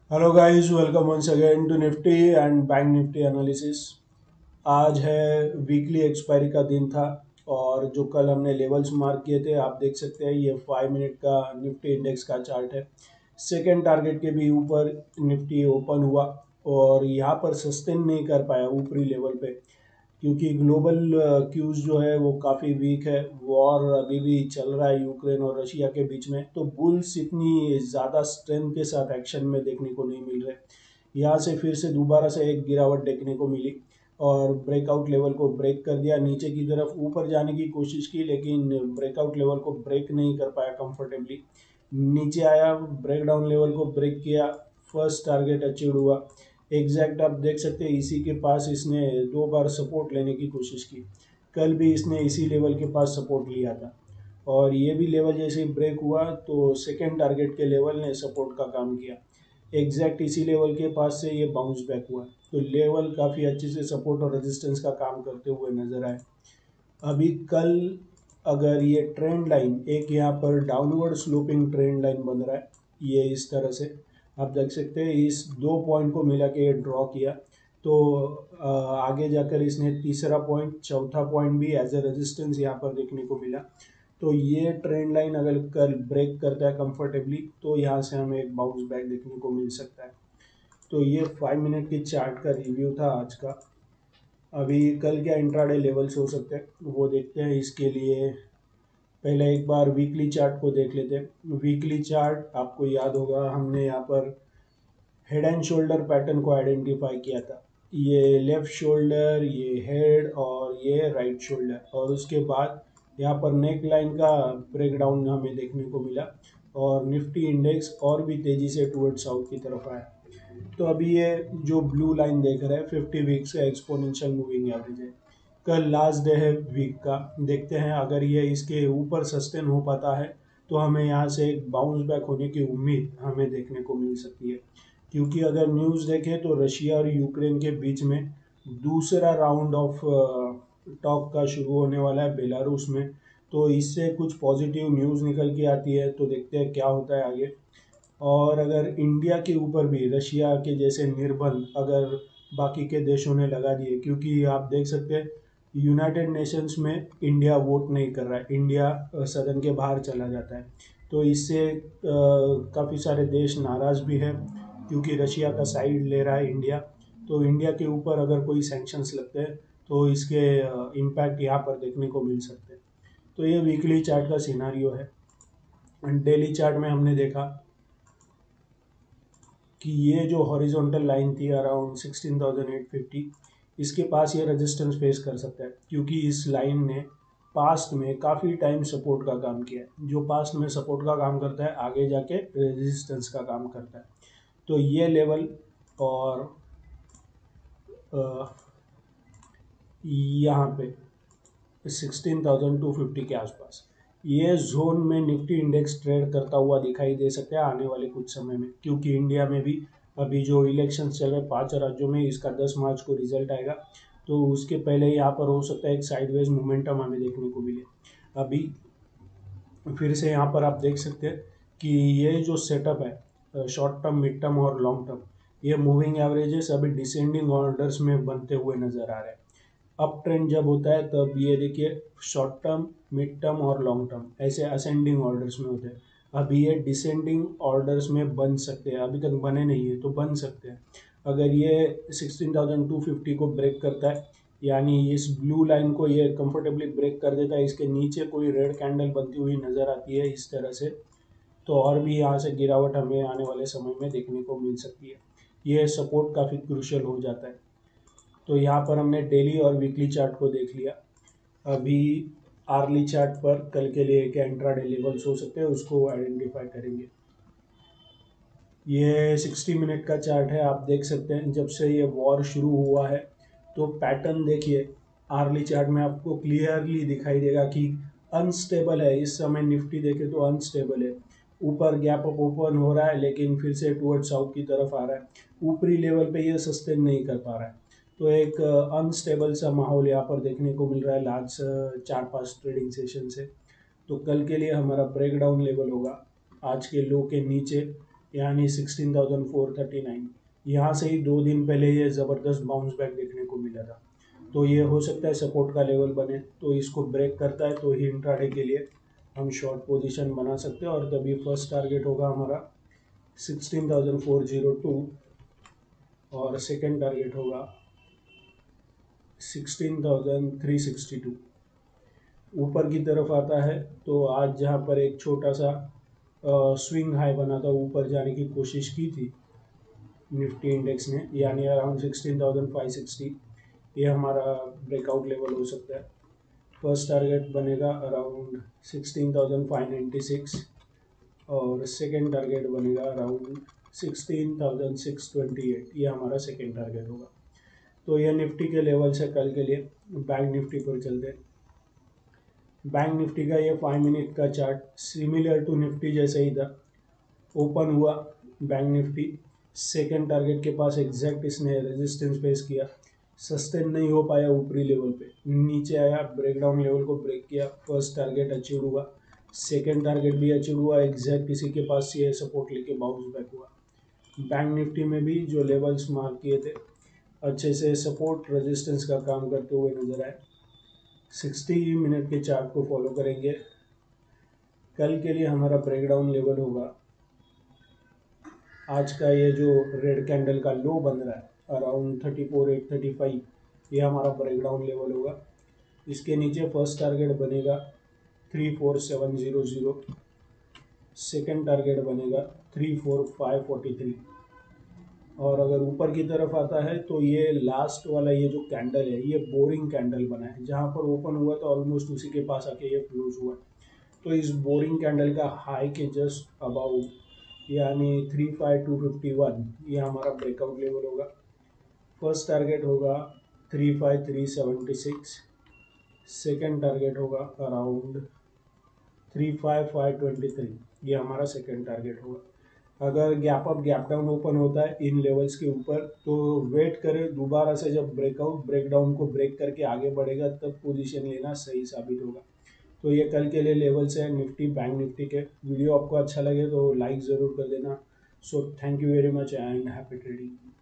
Hello guys, welcome once again to Nifty and bank Nifty analysis. आज है weekly expiry का दिन था और जो कल हमने लेवल्स मार्क किए थे आप देख सकते हैं। ये 5 मिनट का निफ्टी इंडेक्स का चार्ट है। सेकेंड टारगेट के भी ऊपर निफ्टी ओपन हुआ और यहाँ पर सस्टेन नहीं कर पाया ऊपरी लेवल पे, क्योंकि ग्लोबल क्यूज जो है वो काफ़ी वीक है। वॉर अभी भी चल रहा है यूक्रेन और रशिया के बीच में, तो बुल्स इतनी ज़्यादा स्ट्रेंथ के साथ एक्शन में देखने को नहीं मिल रहे। यहाँ से फिर से दोबारा से एक गिरावट देखने को मिली और ब्रेकआउट लेवल को ब्रेक कर दिया, नीचे की तरफ ऊपर जाने की कोशिश की लेकिन ब्रेकआउट लेवल को ब्रेक नहीं कर पाया कंफर्टेबली। नीचे आया, ब्रेकडाउन लेवल को ब्रेक किया, फर्स्ट टारगेट अचीव हुआ। एग्जैक्ट आप देख सकते हैं इसी के पास इसने 2 बार सपोर्ट लेने की कोशिश की। कल भी इसने इसी लेवल के पास सपोर्ट लिया था और ये भी लेवल जैसे ही ब्रेक हुआ तो सेकेंड टारगेट के लेवल ने सपोर्ट का काम किया। एग्जैक्ट इसी लेवल के पास से ये बाउंस बैक हुआ, तो लेवल काफ़ी अच्छे से सपोर्ट और रेजिस्टेंस का काम करते हुए नजर आए। अभी कल अगर ये ट्रेंड लाइन एक यहाँ पर डाउनवर्ड स्लोपिंग ट्रेंड लाइन बन रहा है, ये इस तरह से आप देख सकते हैं। इस 2 पॉइंट को मिला के ये ड्रॉ किया तो आगे जाकर इसने तीसरा पॉइंट, चौथा पॉइंट भी एज ए रेजिस्टेंस यहाँ पर देखने को मिला। तो ये ट्रेंड लाइन अगर कल ब्रेक करता है कंफर्टेबली तो यहाँ से हमें एक बाउंस बैक देखने को मिल सकता है। तो ये 5 मिनट की चार्ट का रिव्यू था आज का। अभी कल क्या इंट्राडे लेवल्स हो सकते हैं वो देखते हैं। इसके लिए पहले एक बार वीकली चार्ट को देख लेते हैं। वीकली चार्ट आपको याद होगा, हमने यहाँ पर हेड एंड शोल्डर पैटर्न को आइडेंटिफाई किया था। ये लेफ्ट शोल्डर, ये हेड और ये राइट शोल्डर, और उसके बाद यहाँ पर नेक लाइन का ब्रेकडाउन हमें देखने को मिला और निफ्टी इंडेक्स और भी तेजी से टुवर्ड साउथ की तरफ आया। तो अभी ये जो ब्लू लाइन देख रहे हैं 50 वीक्स का एक्सपोनेंशियल मूविंग एवरेज है। कल लास्ट डे है वीक का, देखते हैं अगर ये इसके ऊपर सस्टेन हो पाता है तो हमें यहाँ से एक बाउंस बैक होने की उम्मीद हमें देखने को मिल सकती है। क्योंकि अगर न्यूज़ देखें तो रशिया और यूक्रेन के बीच में दूसरा राउंड ऑफ टॉक का शुरू होने वाला है बेलारूस में। तो इससे कुछ पॉजिटिव न्यूज़ निकल के आती है, तो देखते हैं क्या होता है आगे। और अगर इंडिया के ऊपर भी रशिया के जैसे निर्बंध अगर बाकी के देशों ने लगा दिए, क्योंकि आप देख सकते हैं यूनाइटेड नेशंस में इंडिया वोट नहीं कर रहा है, इंडिया सदन के बाहर चला जाता है। तो इससे काफ़ी सारे देश नाराज़ भी हैं, क्योंकि रशिया का साइड ले रहा है इंडिया। तो इंडिया के ऊपर अगर कोई सैंक्शंस लगते हैं तो इसके इम्पैक्ट यहाँ पर देखने को मिल सकते हैं। तो ये वीकली चार्ट का सिनारियो है। डेली चार्ट में हमने देखा कि ये जो हॉरिजॉन्टल लाइन थी अराउंड 16,850, इसके पास ये रेजिस्टेंस फेस कर सकता है, क्योंकि इस लाइन ने पास्ट में काफ़ी टाइम सपोर्ट का काम किया है। जो पास्ट में सपोर्ट का काम करता है आगे जाके रेजिस्टेंस का काम करता है। तो ये लेवल और यहाँ पे 16,250 के आसपास ये जोन में निफ्टी इंडेक्स ट्रेड करता हुआ दिखाई दे सकता है आने वाले कुछ समय में, क्योंकि इंडिया में भी अभी जो इलेक्शंस चल रहे हैं 5 राज्यों में, इसका 10 मार्च को रिजल्ट आएगा। तो उसके पहले यहाँ पर हो सकता है एक साइडवेज मोमेंटम हमें देखने को मिले। अभी फिर से यहाँ पर आप देख सकते हैं कि ये जो सेटअप है शॉर्ट टर्म, मिड टर्म और लॉन्ग टर्म, ये मूविंग एवरेजेस अभी डिसेंडिंग ऑर्डर्स में बनते हुए नजर आ रहे हैं। अप ट्रेंड जब होता है तब ये देखिए शॉर्ट टर्म, मिड टर्म और लॉन्ग टर्म ऐसे असेंडिंग ऑर्डर्स में होते हैं। अभी ये डिसेंडिंग ऑर्डर्स में बन सकते हैं, अभी तक बने नहीं है तो बन सकते हैं। अगर ये 16,250 को ब्रेक करता है, यानी इस ब्लू लाइन को ये कंफर्टेबली ब्रेक कर देता है, इसके नीचे कोई रेड कैंडल बनती हुई नज़र आती है इस तरह से, तो और भी यहाँ से गिरावट हमें आने वाले समय में देखने को मिल सकती है। ये सपोर्ट काफ़ी क्रूशियल हो जाता है। तो यहाँ पर हमने डेली और वीकली चार्ट को देख लिया। अभी आर्ली चार्ट पर कल के लिए क्या इंट्राडे लेवल्स हो सकते हैं उसको आइडेंटिफाई करेंगे। ये 60 मिनट का चार्ट है, आप देख सकते हैं जब से ये वॉर शुरू हुआ है तो पैटर्न देखिए। आर्ली चार्ट में आपको क्लियरली दिखाई देगा कि अनस्टेबल है। इस समय निफ्टी देखे तो अनस्टेबल है, ऊपर गैप अप ओपन हो रहा है लेकिन फिर से टुवर्ड साउथ की तरफ आ रहा है, ऊपरी लेवल पे ये सस्टेन नहीं कर पा रहा है। तो एक अनस्टेबल सा माहौल यहाँ पर देखने को मिल रहा है लास्ट 4-5 ट्रेडिंग सेशन से। तो कल के लिए हमारा ब्रेकडाउन लेवल होगा आज के लो के नीचे यानी 16,439। यहाँ से ही 2 दिन पहले ये ज़बरदस्त बाउंस बैक देखने को मिला था। तो ये हो सकता है सपोर्ट का लेवल बने, तो इसको ब्रेक करता है तो ही इंट्राडे के लिए हम शॉर्ट पोजीशन बना सकते हैं। और तभी फर्स्ट टारगेट होगा हमारा 16,402 और सेकेंड टारगेट होगा 16,362। ऊपर की तरफ आता है तो आज जहाँ पर एक छोटा सा स्विंग हाई बना था, ऊपर जाने की कोशिश की थी निफ्टी इंडेक्स ने, यानी अराउंड 16,560। ये हमारा ब्रेकआउट लेवल हो सकता है। फर्स्ट टारगेट बनेगा अराउंड 16,596 और सेकेंड टारगेट बनेगा अराउंड 16,628। ये हमारा सेकेंड टारगेट होगा। तो ये निफ्टी के लेवल से कल के लिए। बैंक निफ्टी पर चलते हैं। बैंक निफ्टी का ये 5 मिनट का चार्ट सिमिलर टू निफ्टी जैसे ही था। ओपन हुआ बैंक निफ्टी सेकेंड टारगेट के पास एग्जैक्ट इसने रेजिस्टेंस फेस किया, सस्टेन नहीं हो पाया ऊपरी लेवल पे, नीचे आया, ब्रेकडाउन लेवल को ब्रेक किया, फर्स्ट टारगेट अचीव हुआ, सेकेंड टारगेट भी अचीव हुआ, एग्जैक्ट इसी के पास ये सपोर्ट लेके बाउंस बैक हुआ। बैंक निफ्टी में भी जो लेवल्स मार्क किए थे अच्छे से सपोर्ट रेजिस्टेंस का काम करते हुए नजर आए। 60 मिनट के चार्ट को फॉलो करेंगे। कल के लिए हमारा ब्रेकडाउन लेवल होगा आज का ये जो रेड कैंडल का लो बन रहा है अराउंड 34,835, ये हमारा ब्रेकडाउन लेवल होगा। इसके नीचे फर्स्ट टारगेट बनेगा 34,700, सेकेंड टारगेट बनेगा 34,543। और अगर ऊपर की तरफ आता है तो ये लास्ट वाला ये जो कैंडल है ये बोरिंग कैंडल बना है, जहाँ पर ओपन हुआ तो ऑलमोस्ट उसी के पास आके ये क्लोज हुआ। तो इस बोरिंग कैंडल का हाई के जस्ट अबाउट यानी 35,251 ये हमारा ब्रेकआउट लेवल होगा। फर्स्ट टारगेट होगा 35,376, सेकेंड टारगेट होगा अराउंड 35,523, ये हमारा सेकेंड टारगेट होगा। अगर gap up gap down open होता है इन लेवल्स के ऊपर तो वेट करें, दोबारा से जब ब्रेकआउट ब्रेकडाउन को ब्रेक करके आगे बढ़ेगा तब पोजीशन लेना सही साबित होगा। तो ये कल के लिए लेवल्स है निफ्टी बैंक निफ्टी के। वीडियो आपको अच्छा लगे तो लाइक ज़रूर कर देना। So thank you very much and happy trading.